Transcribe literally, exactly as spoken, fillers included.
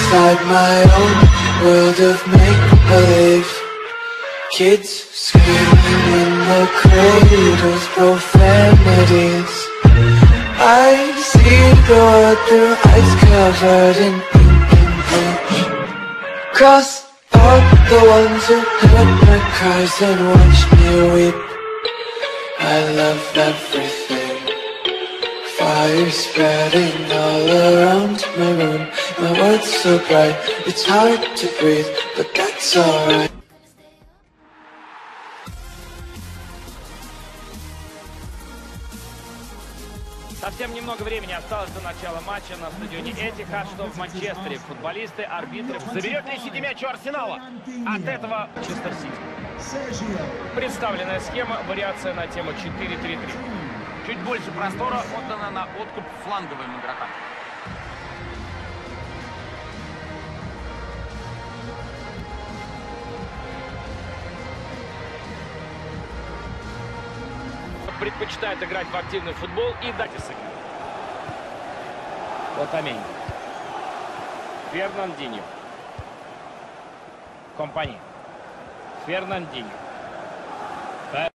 inside my own world of make-believe. Kids screaming in the cradles, profanities. I see the world through eyes covered in ink and bleach. Cross out the ones who heard my cries and watched me weep. I love everything. Fire spreading all around my room. My world's so bright, it's hard to breathe, but that's alright. Совсем немного времени осталось до начала матча на стадионе Этихад, что в Манчестере. Футболисты, арбитры. Заберет ли Сити мяч у Арсенала? От этого Манчестер Сити. Представленная схема, вариация на тему четыре три три. Чуть больше простора отдано на откуп фланговым игрокам. Предпочитает играть в активный футбол и дать сыграть. Отамень. Фернандиньо. Компани. Фернандиньо.